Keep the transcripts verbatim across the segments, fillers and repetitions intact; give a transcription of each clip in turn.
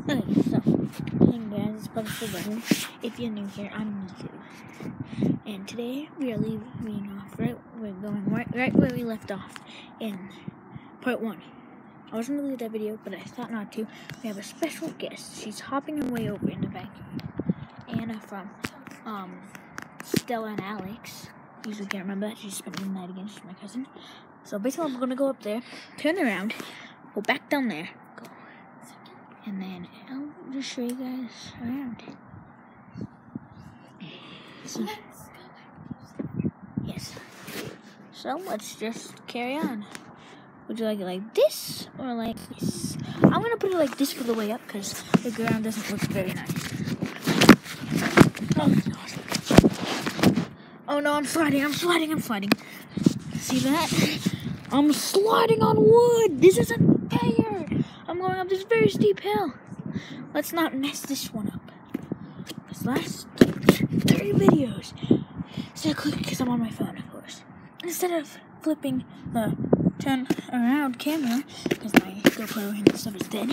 Okay, so, hey guys, it's Publisher Button. If you're new here, I'm Niku. And today, we are leaving off right, we're going right, right where we left off in part one. I was going to leave that video, but I thought not to. We have a special guest. She's hopping her way over in the back. Anna from, um, Stella and Alex. Usually can't remember that. She's spending the night again. She's my cousin. So basically, I'm going to go up there, turn around, go back down there, go. And then I'll just show you guys around. See? Yes. So let's just carry on. Would you like it like this or like this? I'm gonna put it like this for the way up because the ground doesn't look very nice. Oh god. Oh no, I'm sliding, I'm sliding, I'm sliding. See that? I'm sliding on wood. This isn't fair. I'm going up this very steep hill. Let's not mess this one up. This last thirty videos. Instead of clicking, because I'm on my phone, of course. Instead of flipping the turn around camera, because my GoPro and stuff is dead.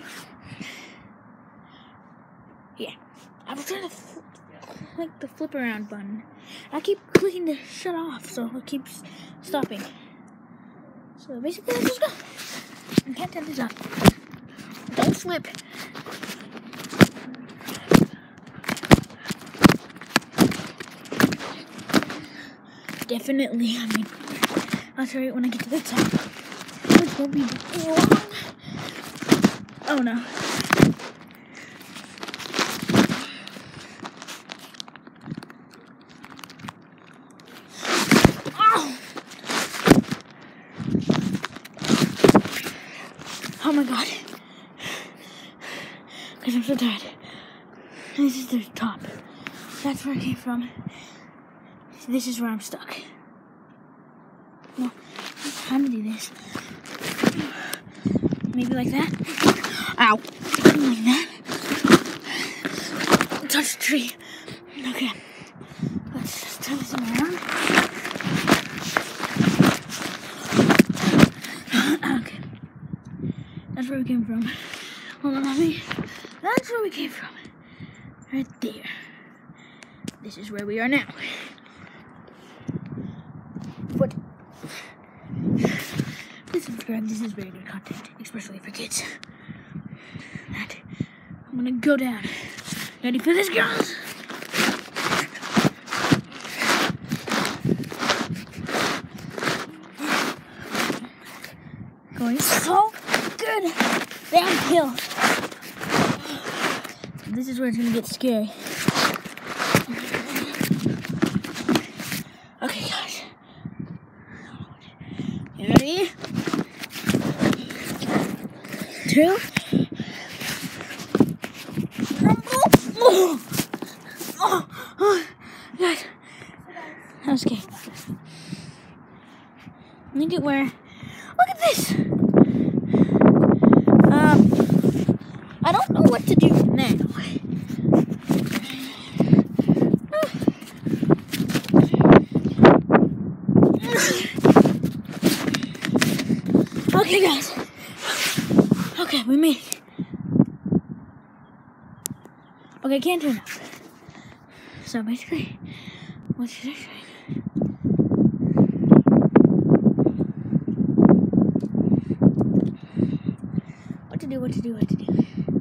Yeah. I was trying to click the flip around button. I keep clicking to shut off, so it keeps stopping. So basically, let's just go. I can't turn this off. Don't slip. Definitely, I mean, I'll show you when I get to the top. Which will be long. Oh no. Oh! Oh my god. Because I'm so tired. This is the top. That's where I came from. This is where I'm stuck. Well, I'm gonna do this. Maybe like that. Ow. Like that. Touch the tree. Okay. Let's just turn this around. Okay. That's where we came from. Hold on, mommy. That's where we came from. Right there. This is where we are now. What? Please subscribe. This is very good content, especially for kids. That I'm gonna go down. Ready for this, girls? Going so good downhill. This is where it's gonna get scary. Okay, guys. You ready? Two. Oh, oh, oh, God. That was scary. Look at where. Look at this. Um, I don't know what to do now. Okay, guys. Okay, we made it. Okay, can't turn up. So basically, what should I try? What to do, what to do, what to do.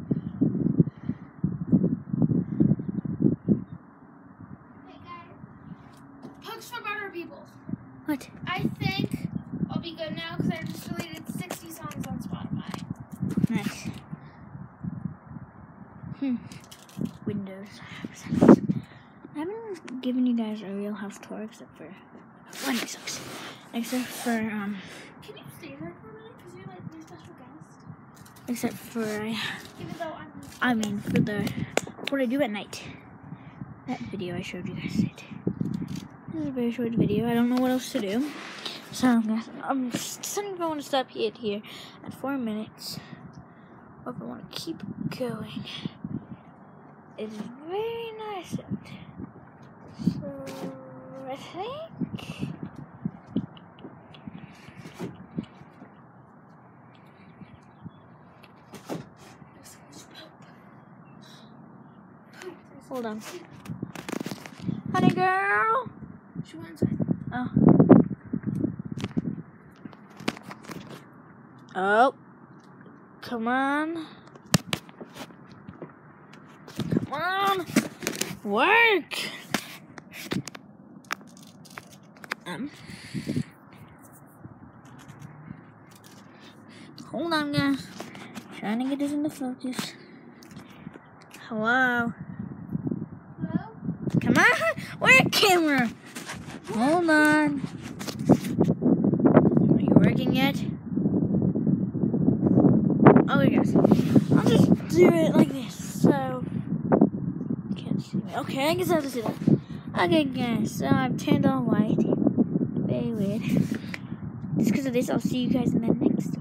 Hey guys, Pugs for Better People. What? I think I'll be good now because I just deleted sixty songs on Spotify. Nice. Hmm. Windows. I haven't given you guys a real house tour except for one well, sucks. Except for um. Can you stay there for a minute because you're like my special guest? Except for uh, Even though I'm. I mean for the what I do at night. That video I showed you guys it. This is a very short video. I don't know what else to do. So I'm gonna, I'm just going to stop it here at four minutes. Or if I want to keep going. It's very nice out. So I think Hold on. Honey girl. She went inside. Oh. Oh. Come on. Come on. Work. Um. Hold on, guys. Trying to get this into focus. Hello. Hello? Come on. Work, camera. Hold on. Are you working yet? Oh, yes. I'll just do it like this, so you can't see me. Okay, I guess I have to do that. Okay, guys, so I've turned on white. Very weird. Just because of this, I'll see you guys in the next one.